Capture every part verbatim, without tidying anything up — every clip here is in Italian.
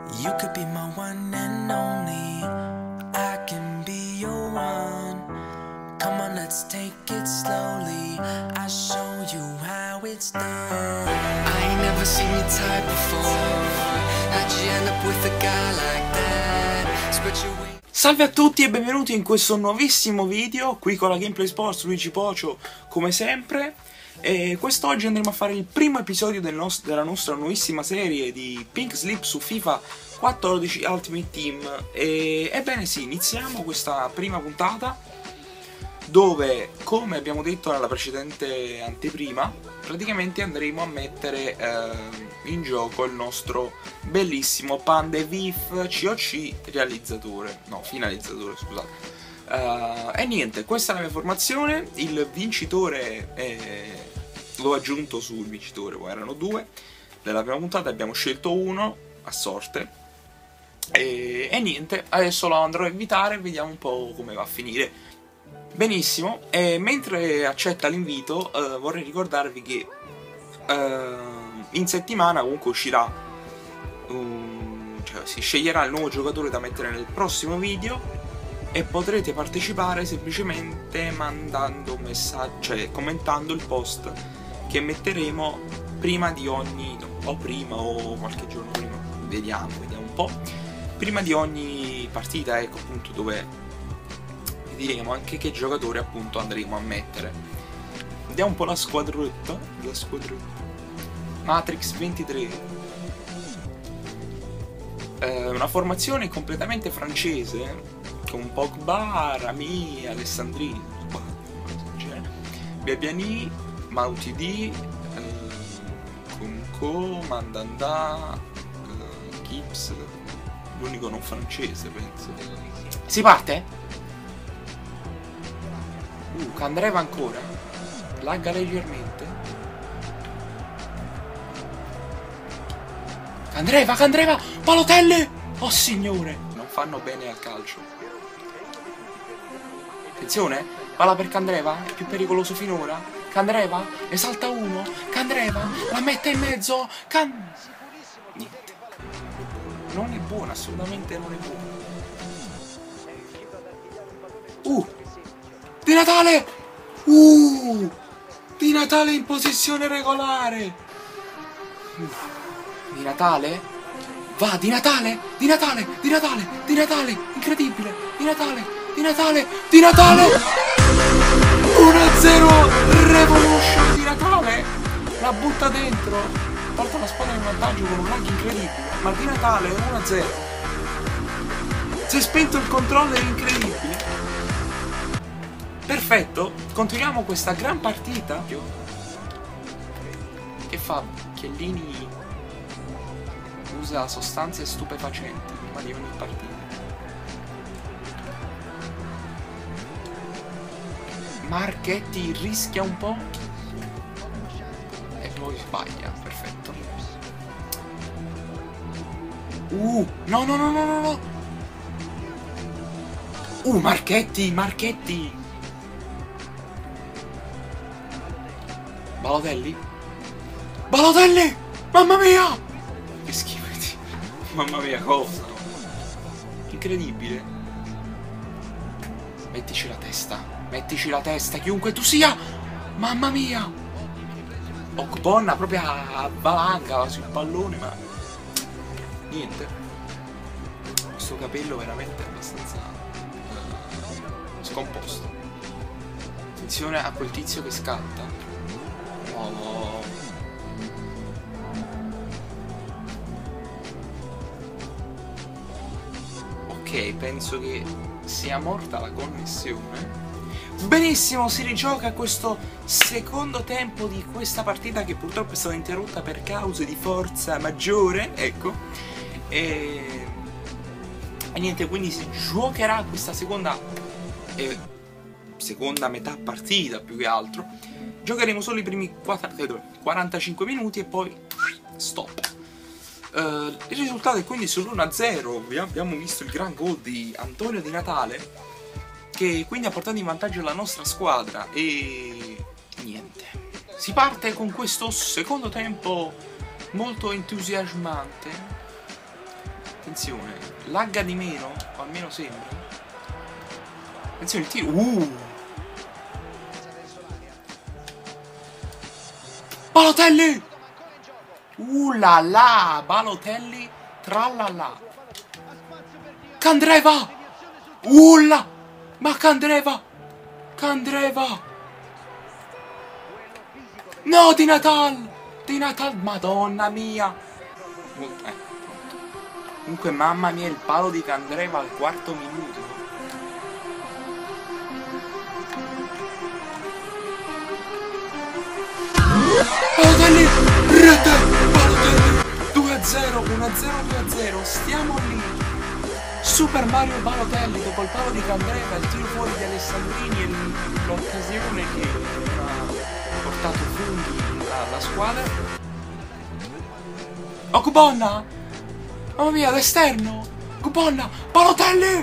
You could be my one and only. I can be your one. Come on, let's take it slowly. I'll show you how it's done. I ain't never seen your type before. How'd you end up with a guy like that? Spread your wings. Salve a tutti e benvenuti in questo nuovissimo video, qui con la Gameplay Sports, Luigi Pocio, come sempre. E quest'oggi andremo a fare il primo episodio del nos della nostra nuovissima serie di Pink Slip su FIFA quattordici Ultimate Team. E ebbene sì, iniziamo questa prima puntata dove, come abbiamo detto nella precedente anteprima, praticamente andremo a mettere eh, in gioco il nostro bellissimo Panda V I F C O C realizzatore, no, finalizzatore, scusate. Uh, e niente, questa è la mia formazione. Il vincitore è... l'ho aggiunto sul vincitore, poi erano due della prima puntata, abbiamo scelto uno a sorte e, e niente, adesso lo andrò a invitare e vediamo un po' come va a finire. Benissimo, e mentre accetta l'invito uh, vorrei ricordarvi che uh, in settimana comunque uscirà um, cioè si sceglierà il nuovo giocatore da mettere nel prossimo video e potrete partecipare semplicemente mandando un messaggio, cioè commentando il post che metteremo prima di ogni, no, o prima o qualche giorno prima, vediamo, vediamo un po', prima di ogni partita, ecco appunto, dove vi diremo anche che giocatore appunto andremo a mettere. Vediamo un po' la squadretta, la squadretta. Matrix ventitré. Eh, una formazione completamente francese, con Pogba, Rami, Alessandrini, Bebiani, Mautidi, eh, Kunko, Mandanda, eh, Gibbs, l'unico non francese penso. Si parte? Uh, Candreva ancora, lagga leggermente. Candreva, Candreva, Palotelle! Oh signore! Non fanno bene al calcio. Attenzione, palla per Candreva, è più pericoloso finora. Candreva, ne salta uno. Candreva, la mette in mezzo. Can... Niente. Non è buona, assolutamente non è buona. Uh! Di Natale! Uh! Di Natale in posizione regolare! Uh. Di Natale? Va, Di Natale! Di Natale! Di Natale! Di Natale! Incredibile! Di Natale! Di Natale! Di Natale! uno a zero Revolution di Natale! La butta dentro! Porta la squadra in vantaggio con un lag incredibile. Ma Di Natale uno a zero. Si è spento il controller, incredibile. Perfetto! Continuiamo questa gran partita. Che fa? Chiellini usa sostanze stupefacenti prima di ogni partita. Marchetti rischia un po' e poi sbaglia, perfetto. Uh, no no no no no no. Uh, Marchetti, Marchetti. Balotelli? Balotelli! Mamma mia! Che schifo. Mamma mia, cosa? Incredibile. Mettici la testa. Mettici la testa, chiunque tu sia! Mamma mia! Okpon proprio a valanga sul pallone, ma... niente. Questo capello veramente abbastanza uh, scomposto. Attenzione a quel tizio che scatta. Oh. Ok, penso che sia morta la connessione. Benissimo, si rigioca questo secondo tempo di questa partita che purtroppo è stata interrotta per cause di forza maggiore, ecco. E, e niente, quindi si giocherà questa seconda eh, seconda metà partita più che altro. Giocheremo solo i primi quarantacinque minuti e poi stop. Uh, il risultato è quindi sull'uno a zero. Abbiamo visto il gran gol di Antonio Di Natale, che quindi ha portato in vantaggio la nostra squadra. E niente, si parte con questo secondo tempo molto entusiasmante. attenzione, lagga di meno, o almeno sembra. Attenzione il tiro. Uh! Balotelli! Uh la la! Balotelli tralala! Candreva! Ulla! Ma Candreva! Candreva! No, Di Natal! Di Natal! Madonna mia! Eh, comunque, mamma mia, il palo di Candreva al quarto minuto. Balotelli! Rete! Balotelli! due a zero, uno a zero, due a zero. Stiamo lì. Super Mario Balotelli dopo il palo di Candreva, il tiro fuori di Alessandrini e l'occasione che ha portato funghi alla squadra. Oh, Cubonna! Mamma mia, all'esterno! Cubonna! Balotelli!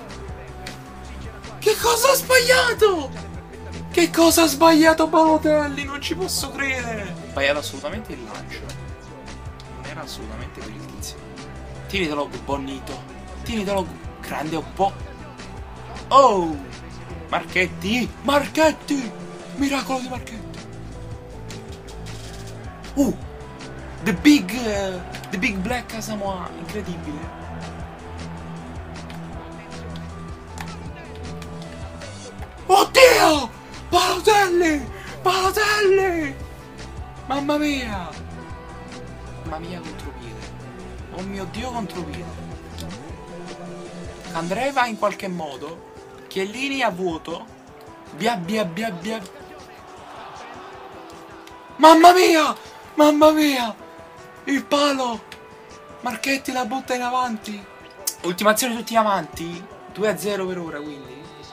Che cosa ha sbagliato? Che cosa ha sbagliato Balotelli? Non ci posso credere! Ha sbagliato assolutamente il lancio. Non era assolutamente per il tizio. Tienitelo, Bonnito. Tienitelo, grande un po'. Oh! Marchetti! Marchetti! Miracolo di Marchetti! Uh! The big... Uh, the big black Asamoah. Incredibile. Oddio! Balotelli! Balotelli! Mamma mia! Mamma mia, contropiede. Oh mio Dio, contropiede. Candreva in qualche modo. Chiellini a vuoto. Bia bia bia bia. Mamma mia! Mamma mia! Il palo! Marchetti la butta in avanti. Ultimazione tutti avanti. due a zero per ora, quindi.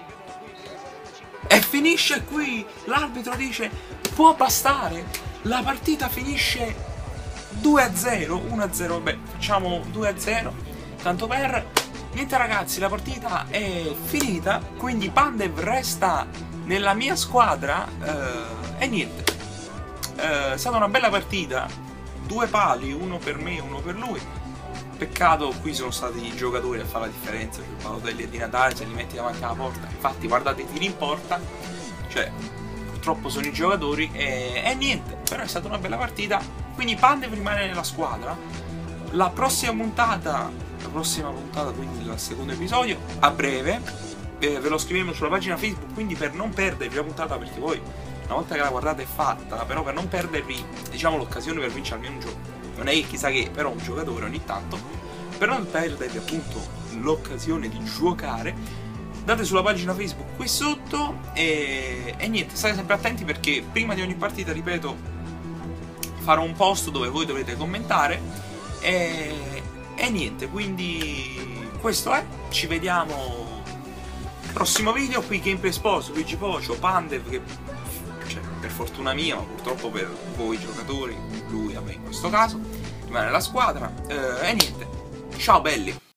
E finisce qui. L'arbitro dice può bastare. La partita finisce due a zero. uno a zero. Beh, facciamo due a zero. Tanto per... Niente ragazzi, la partita è finita, quindi Pandev resta nella mia squadra eh, e niente. Eh, è stata una bella partita, due pali, uno per me e uno per lui. Peccato, qui sono stati i giocatori a fare la differenza, più Balotelli e Di Natale, se li metti davanti alla porta. Infatti guardate i tiri in porta, cioè purtroppo sono i giocatori e, e niente, però è stata una bella partita, quindi Pandev rimane nella squadra. La prossima puntata... La prossima puntata, quindi il secondo episodio, a breve, eh, ve lo scriveremo sulla pagina Facebook, quindi per non perdervi la puntata, perché poi una volta che la guardate è fatta, però per non perdervi, diciamo, l'occasione per vincere almeno un gioco, non è che chissà che, però un giocatore ogni tanto, per non perdervi appunto l'occasione di giocare, date sulla pagina Facebook qui sotto e, e niente, state sempre attenti perché prima di ogni partita, ripeto, farò un post dove voi dovrete commentare e... E niente, quindi questo è, ci vediamo al prossimo video, qui Gameplay Sports, Luigi Pocio, Pandev, che cioè, per fortuna mia, ma purtroppo per voi giocatori, lui vabbè in questo caso, rimane nella squadra, eh, e niente, ciao belli!